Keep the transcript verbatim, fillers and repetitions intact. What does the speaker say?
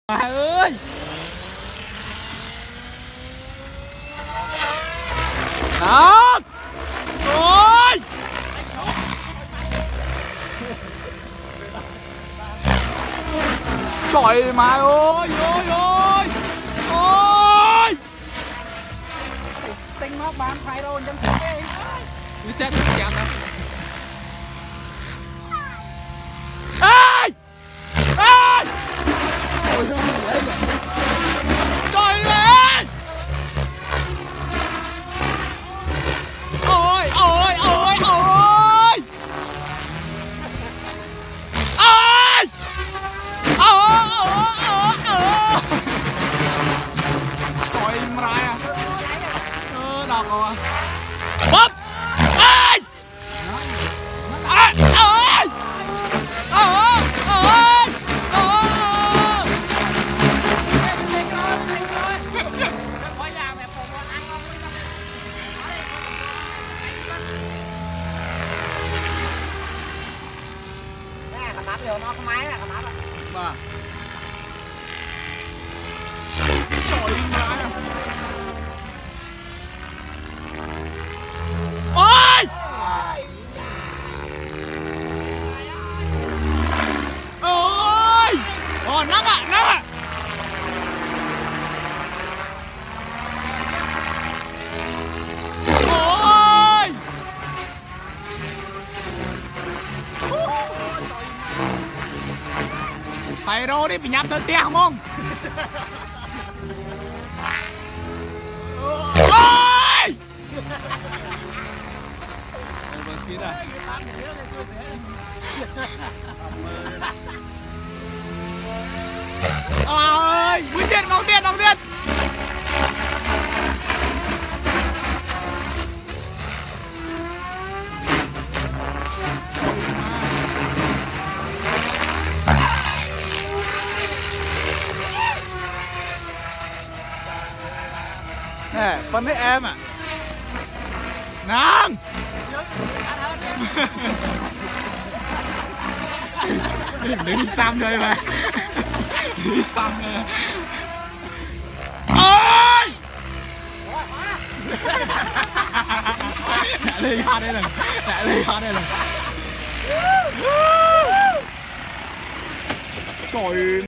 Trời ơi. Đó. Ôi. Trời mà ơi ơi ơi. Ôi. Tính móc bán phải đâu chẳng thế. Đi xe đi chạm nè. Ê! Ê! Trời ơi! Ôi ôi ôi ôi! Ôi! Ôi ôi ôi! Trời mà à. Ơ đọc rồi. Bóp! Ê! À, ơi! Ôi! Ôi! Ôi! Nè, cầm bắp vô nó có máy nè, cầm bắp á. Mà. Trời ơi. Ôi! Ôi! Ồ, nắng ạ, nắng ạ. Ôi! Phải đâu đi bị nhắm tới tiếng không? Ôi! Ôi! Quý tiền, bóng tiền, bóng tiền. Nè, phân với em ạ. Nang. Đứng xăm rồi mà. Đi xăm rồi. Ôi! Đã lên hoa đây lần. Đã lên hoa đây lần. Trời.